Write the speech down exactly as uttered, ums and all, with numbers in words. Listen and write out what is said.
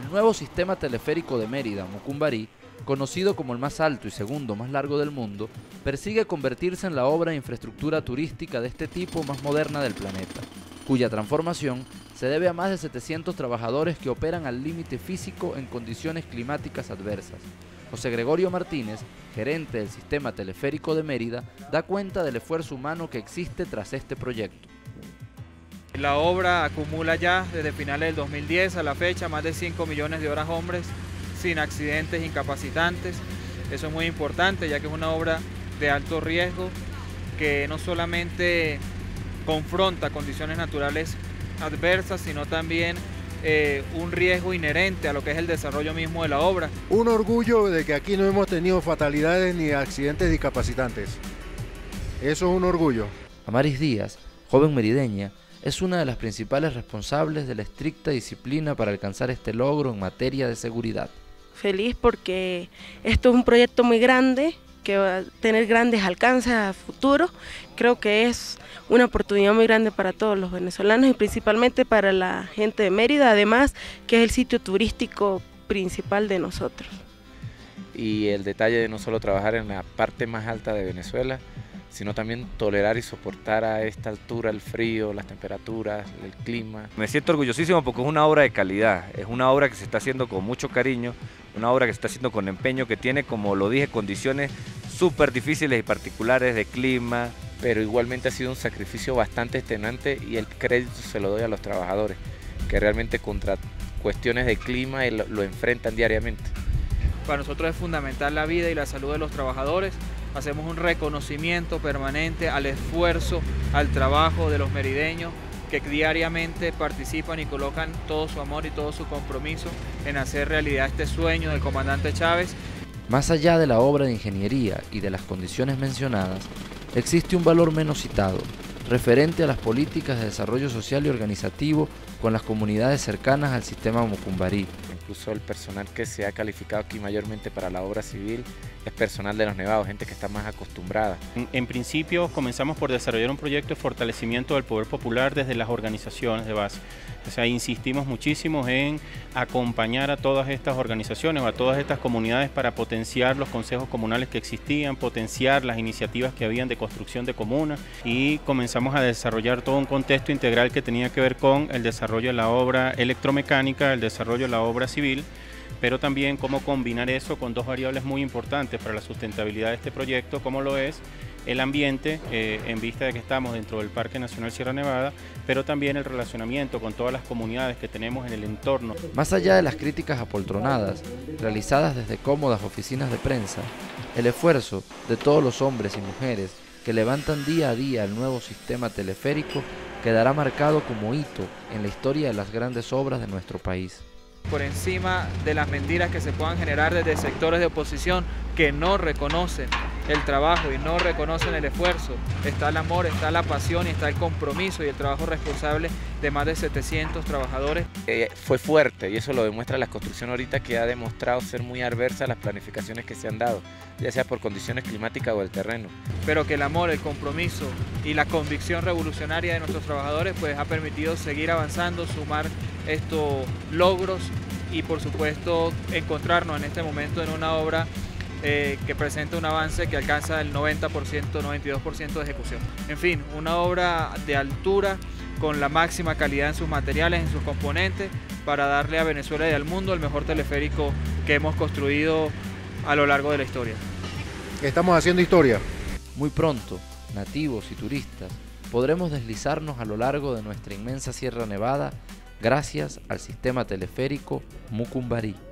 El nuevo sistema teleférico de Mérida, Mucumbarí, conocido como el más alto y segundo más largo del mundo, persigue convertirse en la obra de infraestructura turística de este tipo más moderna del planeta, cuya transformación se debe a más de setecientos trabajadores que operan al límite físico en condiciones climáticas adversas. José Gregorio Martínez, gerente del sistema teleférico de Mérida, da cuenta del esfuerzo humano que existe tras este proyecto. La obra acumula ya desde finales del dos mil diez a la fecha más de cinco millones de horas hombres sin accidentes incapacitantes. Eso es muy importante, ya que es una obra de alto riesgo que no solamente confronta condiciones naturales adversas, sino también eh, un riesgo inherente a lo que es el desarrollo mismo de la obra. Un orgullo de que aquí no hemos tenido fatalidades ni accidentes discapacitantes. Eso es un orgullo. Amaris Díaz, joven merideña, es una de las principales responsables de la estricta disciplina para alcanzar este logro en materia de seguridad. Feliz porque esto es un proyecto muy grande, que va a tener grandes alcances a futuro. Creo que es una oportunidad muy grande para todos los venezolanos y principalmente para la gente de Mérida, además que es el sitio turístico principal de nosotros. Y el detalle de no solo trabajar en la parte más alta de Venezuela, sino también tolerar y soportar a esta altura el frío, las temperaturas, el clima. Me siento orgullosísimo porque es una obra de calidad, es una obra que se está haciendo con mucho cariño, una obra que se está haciendo con empeño, que tiene, como lo dije, condiciones súper difíciles y particulares de clima. Pero igualmente ha sido un sacrificio bastante extenuante y el crédito se lo doy a los trabajadores, que realmente contra cuestiones de clima lo, lo enfrentan diariamente. Para nosotros es fundamental la vida y la salud de los trabajadores. Hacemos un reconocimiento permanente al esfuerzo, al trabajo de los merideños que diariamente participan y colocan todo su amor y todo su compromiso en hacer realidad este sueño del comandante Chávez. Más allá de la obra de ingeniería y de las condiciones mencionadas, existe un valor menos citado, referente a las políticas de desarrollo social y organizativo con las comunidades cercanas al sistema Mucumbarí. Incluso el personal que se ha calificado aquí mayormente para la obra civil es personal de los nevados, gente que está más acostumbrada. En, en principio comenzamos por desarrollar un proyecto de fortalecimiento del poder popular desde las organizaciones de base. O sea, insistimos muchísimo en acompañar a todas estas organizaciones o a todas estas comunidades para potenciar los consejos comunales que existían, potenciar las iniciativas que habían de construcción de comunas, y comenzamos a desarrollar todo un contexto integral que tenía que ver con el desarrollo de la obra electromecánica, el desarrollo de la obra civil, pero también cómo combinar eso con dos variables muy importantes para la sustentabilidad de este proyecto, como lo es el ambiente, eh, en vista de que estamos dentro del Parque Nacional Sierra Nevada, pero también el relacionamiento con todas las comunidades que tenemos en el entorno. Más allá de las críticas apoltronadas, realizadas desde cómodas oficinas de prensa, el esfuerzo de todos los hombres y mujeres que levantan día a día el nuevo sistema teleférico quedará marcado como hito en la historia de las grandes obras de nuestro país. Por encima de las mentiras que se puedan generar desde sectores de oposición que no reconocen el trabajo y no reconocen el esfuerzo, está el amor, está la pasión y está el compromiso y el trabajo responsable de más de setecientos trabajadores. Eh, fue fuerte y eso lo demuestra la construcción ahorita, que ha demostrado ser muy adversa a las planificaciones que se han dado, ya sea por condiciones climáticas o del terreno. Pero que el amor, el compromiso y la convicción revolucionaria de nuestros trabajadores pues ha permitido seguir avanzando, sumar estos logros y por supuesto encontrarnos en este momento en una obra eh, que presenta un avance que alcanza el noventa por ciento, noventa y dos por ciento de ejecución. En fin, una obra de altura con la máxima calidad en sus materiales, en sus componentes, para darle a Venezuela y al mundo el mejor teleférico que hemos construido a lo largo de la historia. Estamos haciendo historia. Muy pronto, nativos y turistas, podremos deslizarnos a lo largo de nuestra inmensa Sierra Nevada gracias al sistema teleférico Mucumbarí.